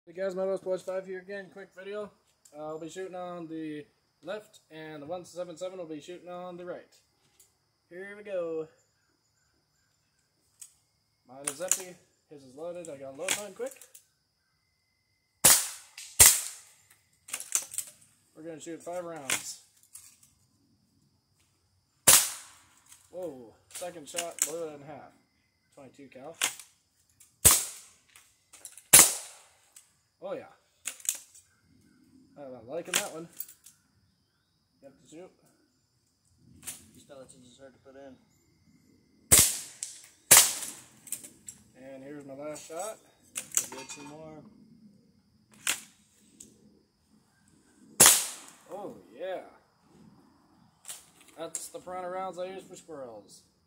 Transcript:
Hey guys, Motorsports5 here again. Quick video. I'll be shooting on the left, and the 177 will be shooting on the right. Here we go. Mine is empty. His is loaded. I gotta load mine quick. We're gonna shoot 5 rounds. Whoa! Second shot, blew it in half. 22 cal. Oh yeah. I'm liking that one. You have to shoot. These pellets are just hard to put in. And here's my last shot. We'll get 2 more. Oh yeah. That's the piranha rounds I use for squirrels.